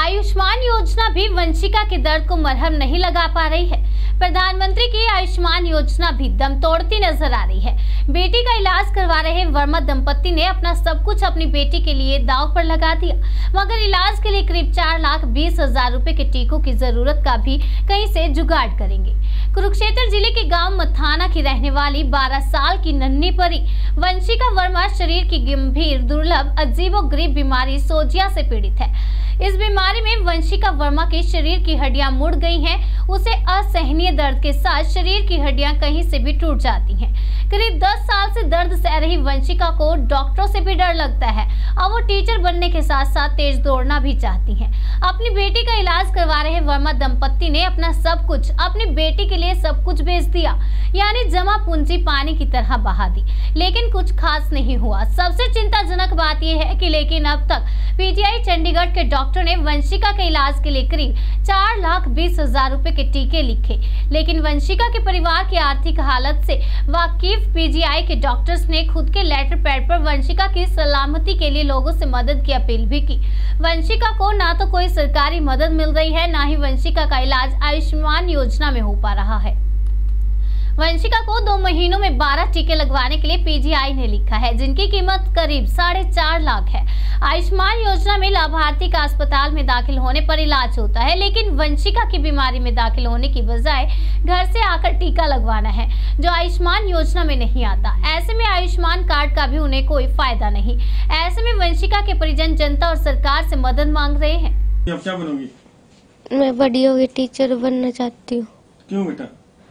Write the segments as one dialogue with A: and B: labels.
A: आयुष्मान योजना भी वंशिका के दर्द को मरहम नहीं लगा पा रही है। प्रधानमंत्री की आयुष्मान योजना भी दम तोड़ती नजर आ रही है। बेटी का इलाज करवा रहे वर्मा दंपति ने अपना सब कुछ अपनी बेटी के लिए दांव पर लगा दिया, मगर इलाज के लिए करीब 4,20,000 रुपए के टीकों की जरूरत का भी कहीं से जुगाड़ करेंगे। कुरुक्षेत्र जिले के गांव मथाना की रहने वाली 12 साल की नन्ही परी वंशिका वर्मा शरीर की गंभीर, दुर्लभ, अजीबोगरीब बीमारी सोजिया से पीड़ित है। इस बीमारी में वंशिका वर्मा के शरीर की हड्डियां मुड़ गई हैं। उसे असहनीय दर्द के साथ शरीर की हड्डियां कहीं से भी टूट जाती हैं। करीब 10 साल से दर्द सह रही वंशिका को डॉक्टरों से भी डर लगता है। अब वो टीचर बनने के साथ साथ तेज दौड़ना भी चाहती हैं। अपनी बेटी का इलाज करवा रहे वर्मा दंपति ने अपना सब कुछ अपनी बेटी के लिए सब कुछ बेच दिया, यानी जमा पूंजी पानी की तरह बहा दी, लेकिन कुछ खास नहीं हुआ। सबसे चिंताजनक बात यह है कि लेकिन अब तक पीजीआई चंडीगढ़ के डॉक्टर ने वंशिका के इलाज के लिए करीब 4,20,000 रुपए के टीके लिखे, लेकिन वंशिका के परिवार की आर्थिक हालत से वाकिफ पीजीआई के डॉक्टर्स ने खुद के लेटर पैड पर वंशिका की सलामती के लिए लोगों से मदद की अपील भी की। वंशिका को ना तो कोई सरकारी मदद मिल रही है, ना ही वंशिका का इलाज आयुष्मान योजना में हो पा रहा है। वंशिका को 2 महीनों में 12 टीके लगवाने के लिए पीजीआई ने लिखा है, जिनकी कीमत करीब 4.5 लाख है। आयुष्मान योजना में लाभार्थी का अस्पताल में दाखिल होने पर इलाज होता है, लेकिन वंशिका की बीमारी में दाखिल होने की बजाय घर से आकर टीका लगवाना है, जो आयुष्मान योजना में नहीं आता। ऐसे में आयुष्मान कार्ड का भी उन्हें कोई फायदा नहीं। ऐसे में वंशिका के परिजन जनता और सरकार से मदद मांग रहे हैं।
B: अब क्या बनोगी?
C: मैं बड़ी होगी टीचर बनना चाहती हूँ।
B: क्यों बेटा?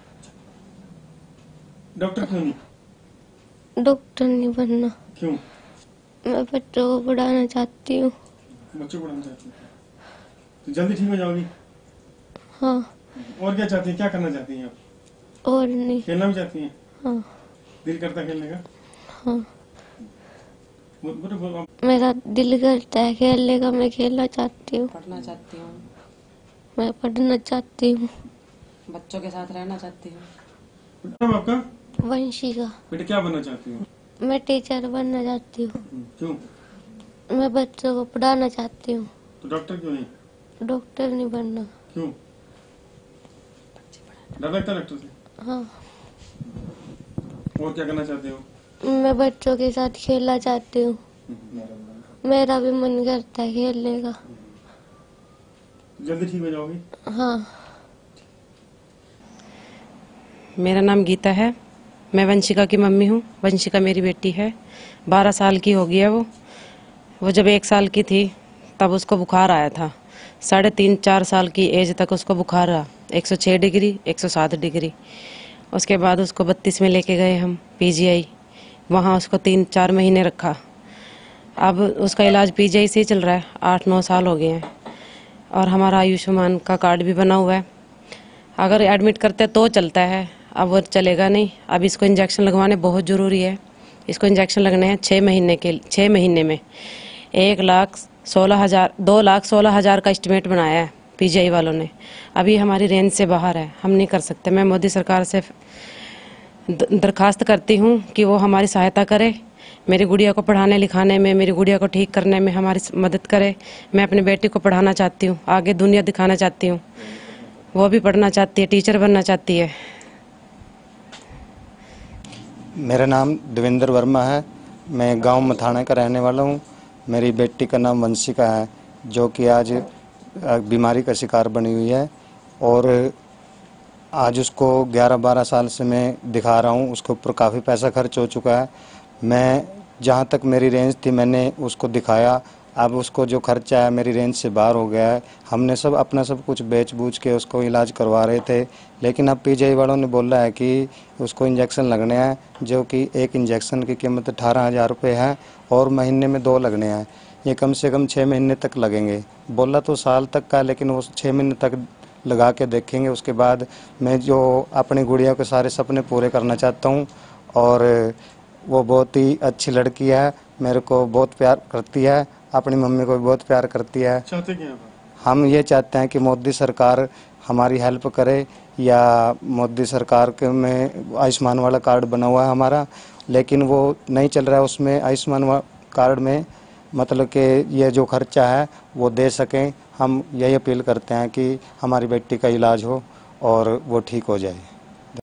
B: डॉक्टर क्यों नहीं?
C: डॉक्टर नहीं बनना।
B: क्यों?
C: मैं बच्चों को पढ़ाना चाहती हूँ।
B: बच्चों को पढ़ाना चाहती हूँ तो जल्दी ठीक हो जाओगी?
C: हाँ।
B: और क्या चाहती हैं? क्या करना चाहती हैं आप?
C: और नहीं।
B: खेलना भी चाहती हैं?
C: हाँ।
B: दिल करता है खेलने का?
C: हाँ। मेरा दिल करता है खेलने का। मैं खेलना चाहती हूँ।
D: पढ़ना चाहती हूँ।
C: मैं पढ़ना चाहती हूँ।
D: बच्चों के साथ रहना चाहती हूँ।
B: नाम आपका?
C: वंशिका।
B: बेटा क्या बनना चाहती हूँ?
C: मैं टीचर बनना चाहती हूँ।
B: क्यों?
C: मैं बच्चों को पढ़ाना चाहती हूँ।
B: तो डॉक्टर क्यों नहीं?
C: डॉक्टर नहीं बनना।
B: क्यों? डर लगता है डॉक्टर से?
C: हाँ।
B: और क्या करना चाहते हो?
C: मैं बच्चों के साथ खेलना चाहती हूँ। मेरा भी मन करता है खेलने का।
B: जल्दी ठीक हो जाओगी?
C: हाँ।
D: मेरा नाम गीता है। मैं वंशिका की मम्मी हूँ। वंशिका मेरी बेटी है। 12 साल की हो गई है। वो जब 1 साल की थी तब उसको बुखार आया था। 3.5-4 साल की एज तक उसको बुखार रहा, 106 डिग्री, 107 डिग्री। उसके बाद उसको 32 में लेके गए हम पीजीआई। वहाँ उसको 3-4 महीने रखा। अब उसका इलाज पीजीआई से ही चल रहा है। 8-9 साल हो गए हैं और हमारा आयुष्मान का कार्ड भी बना हुआ है। अगर एडमिट करते तो चलता है, अब वो चलेगा नहीं। अब इसको इंजेक्शन लगवाने बहुत ज़रूरी है। इसको इंजेक्शन लगने हैं 6 महीने में 2,16,000 का एस्टिमेट बनाया है पीजीआई वालों ने। अभी हमारी रेंज से बाहर है, हम नहीं कर सकते। मैं मोदी सरकार से दरखास्त करती हूँ कि वो हमारी सहायता करे, मेरी गुड़िया को पढ़ाने लिखाने में, मेरी गुड़िया को ठीक करने में हमारी मदद करे। मैं अपनी बेटी को पढ़ाना चाहती हूँ, आगे दुनिया दिखाना चाहती हूँ। वो भी पढ़ना चाहती है, टीचर बनना चाहती है।
E: मेरा नाम देवेंद्र वर्मा है। मैं गांव मथाना का रहने वाला हूं। मेरी बेटी का नाम वंशिका है, जो कि आज बीमारी का शिकार बनी हुई है और आज उसको 11-12 साल से मैं दिखा रहा हूं। उसके ऊपर काफ़ी पैसा खर्च हो चुका है। मैं जहां तक मेरी रेंज थी मैंने उसको दिखाया। अब उसको जो खर्चा है मेरी रेंज से बाहर हो गया है। हमने अपना सब कुछ बेच बूझ के उसको इलाज करवा रहे थे, लेकिन अब पीजीआई वालों ने बोला है कि उसको इंजेक्शन लगने हैं, जो कि एक इंजेक्शन की कीमत 18,000 रुपये है और महीने में 2 लगने हैं। ये कम से कम 6 महीने तक लगेंगे। बोला तो साल तक का, लेकिन वो 6 महीने तक लगा के देखेंगे। उसके बाद मैं जो अपनी गुड़िया के सारे सपने पूरे करना चाहता हूँ। और वो बहुत ही अच्छी लड़की है, मेरे को बहुत प्यार करती है, अपनी मम्मी को भी बहुत प्यार करती है।
B: चाहते क्या
E: हम ये चाहते हैं कि मोदी सरकार हमारी हेल्प करे, या मोदी सरकार के में आयुष्मान वाला कार्ड बना हुआ है हमारा, लेकिन वो नहीं चल रहा है। उसमें आयुष्मान कार्ड में मतलब कि ये जो खर्चा है वो दे सकें। हम यही अपील करते हैं कि हमारी बेटी का इलाज हो और वो ठीक हो जाए।